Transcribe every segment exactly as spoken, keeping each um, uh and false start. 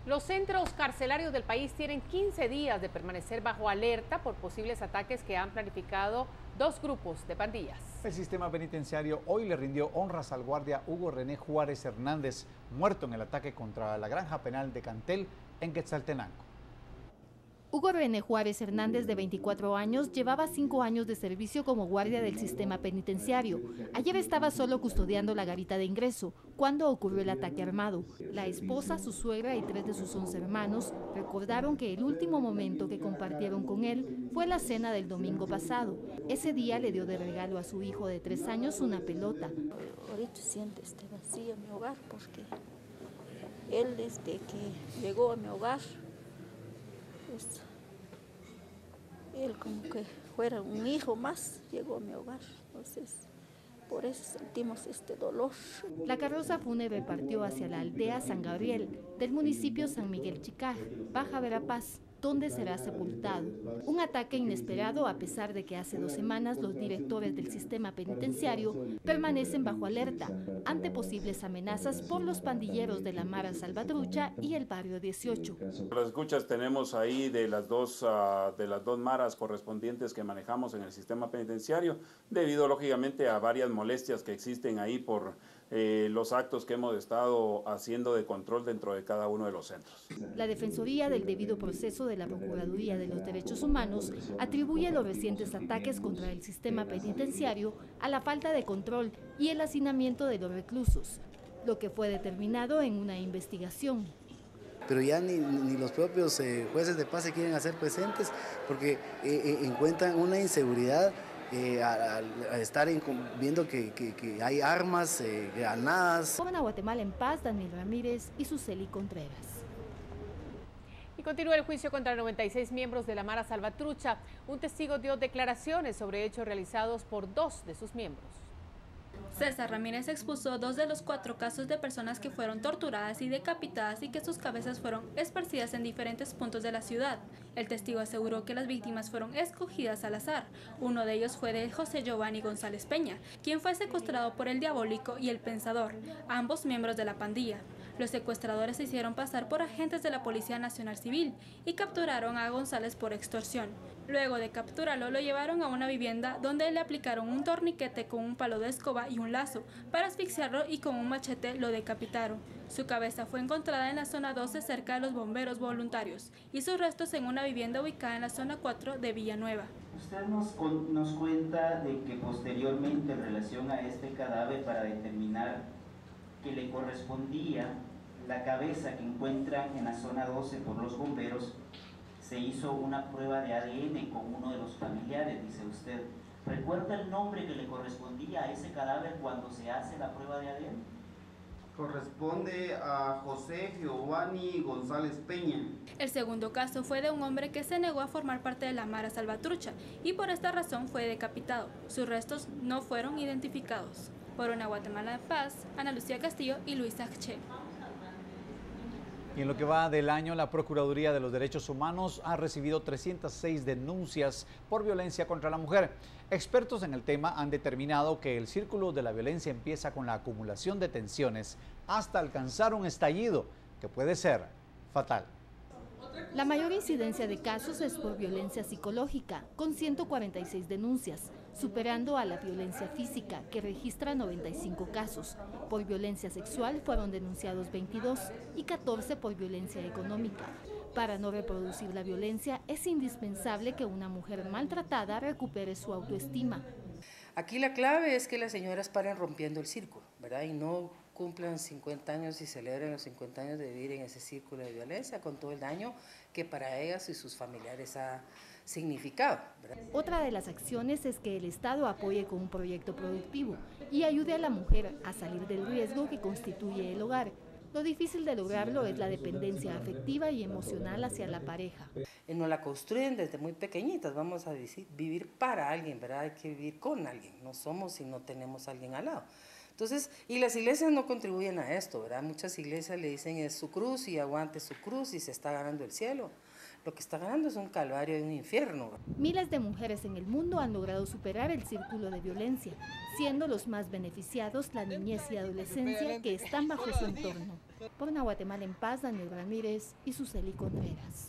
Los centros carcelarios del país tienen quince días de permanecer bajo alerta por posibles ataques que han planificado dos grupos de pandillas. El sistema penitenciario hoy le rindió honras al guardia Hugo René Juárez Hernández, muerto en el ataque contra la granja penal de Cantel en Quetzaltenango. Hugo René Juárez Hernández, de veinticuatro años, llevaba cinco años de servicio como guardia del sistema penitenciario. Ayer estaba solo custodiando la garita de ingreso, cuando ocurrió el ataque armado. La esposa, su suegra y tres de sus once hermanos recordaron que el último momento que compartieron con él fue la cena del domingo pasado. Ese día le dio de regalo a su hijo de tres años una pelota. Ahorita siente este vacío en mi hogar porque él desde que llegó a mi hogar, pues, él como que fuera un hijo más, llegó a mi hogar, entonces por eso sentimos este dolor. La carroza fúnebre partió hacia la aldea San Gabriel del municipio San Miguel Chicaj, Baja Verapaz, donde será sepultado. Un ataque inesperado, a pesar de que hace dos semanas los directores del sistema penitenciario permanecen bajo alerta ante posibles amenazas por los pandilleros de la Mara Salvatrucha y el barrio dieciocho. Las escuchas tenemos ahí de las dos uh, de las dos maras correspondientes que manejamos en el sistema penitenciario, debido lógicamente a varias molestias que existen ahí por eh, los actos que hemos estado haciendo de control dentro de cada uno de los centros. La Defensoría del Debido Proceso de la Procuraduría de los Derechos Humanos atribuye los recientes ataques contra el sistema penitenciario a la falta de control y el hacinamiento de los reclusos, lo que fue determinado en una investigación. Pero ya ni, ni los propios eh, jueces de paz se quieren hacer presentes porque eh, eh, encuentran una inseguridad eh, al, al estar en, viendo que, que, que hay armas, eh, granadas. Joven a Guatemala en paz, Daniel Ramírez y Suseli Contreras. Y continúa el juicio contra noventa y seis miembros de la Mara Salvatrucha. Un testigo dio declaraciones sobre hechos realizados por dos de sus miembros. César Ramírez expuso dos de los cuatro casos de personas que fueron torturadas y decapitadas y que sus cabezas fueron esparcidas en diferentes puntos de la ciudad. El testigo aseguró que las víctimas fueron escogidas al azar. Uno de ellos fue de José Giovanni González Peña, quien fue secuestrado por el Diabólico y el Pensador, ambos miembros de la pandilla. Los secuestradores se hicieron pasar por agentes de la Policía Nacional Civil y capturaron a González por extorsión. Luego de capturarlo, lo llevaron a una vivienda donde le aplicaron un torniquete con un palo de escoba y un lazo para asfixiarlo y con un machete lo decapitaron. Su cabeza fue encontrada en la zona doce cerca de los bomberos voluntarios y sus restos en una vivienda ubicada en la zona cuatro de Villanueva. Usted nos, con, nos cuenta de que posteriormente en relación a este cadáver, para determinar que le correspondía la cabeza que encuentran en la zona doce por los bomberos, se hizo una prueba de A D N con uno de los familiares, dice usted. ¿Recuerda el nombre que le correspondía a ese cadáver cuando se hace la prueba de A D N? Corresponde a José Giovanni González Peña. El segundo caso fue de un hombre que se negó a formar parte de la Mara Salvatrucha y por esta razón fue decapitado. Sus restos no fueron identificados. Por una Guatemala en paz, Ana Lucía Castillo y Luisa Che. Y en lo que va del año, la Procuraduría de los Derechos Humanos ha recibido trescientas seis denuncias por violencia contra la mujer. Expertos en el tema han determinado que el círculo de la violencia empieza con la acumulación de tensiones hasta alcanzar un estallido que puede ser fatal. La mayor incidencia de casos es por violencia psicológica, con ciento cuarenta y seis denuncias, superando a la violencia física, que registra noventa y cinco casos. Por violencia sexual fueron denunciados veintidós y catorce por violencia económica. Para no reproducir la violencia, es indispensable que una mujer maltratada recupere su autoestima. Aquí la clave es que las señoras paren rompiendo el círculo, ¿verdad? Y no cumplan cincuenta años y celebren los cincuenta años de vivir en ese círculo de violencia con todo el daño que para ellas y sus familiares ha significado, ¿verdad? Otra de las acciones es que el Estado apoye con un proyecto productivo y ayude a la mujer a salir del riesgo que constituye el hogar. Lo difícil de lograrlo es la dependencia afectiva y emocional hacia la pareja. Nos la construyen desde muy pequeñitas, vamos a vivir para alguien, ¿verdad? Hay que vivir con alguien, no somos si no tenemos a alguien al lado. Entonces, y las iglesias no contribuyen a esto, ¿verdad? Muchas iglesias le dicen es su cruz y aguante su cruz y se está ganando el cielo. lo que está ganando es un calvario y un infierno. Miles de mujeres en el mundo han logrado superar el círculo de violencia, siendo los más beneficiados la niñez y adolescencia que están bajo su entorno. Por una Guatemala en paz, Daniel Ramírez y Suseli Contreras.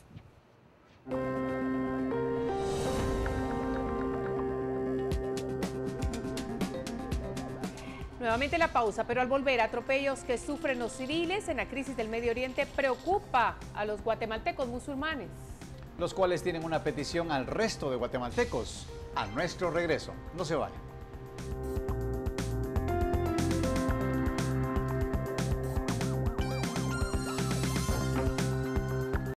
Nuevamente la pausa, pero al volver, atropellos que sufren los civiles en la crisis del Medio Oriente preocupa a los guatemaltecos musulmanes. Los cuales tienen una petición al resto de guatemaltecos. A nuestro regreso, no se vayan.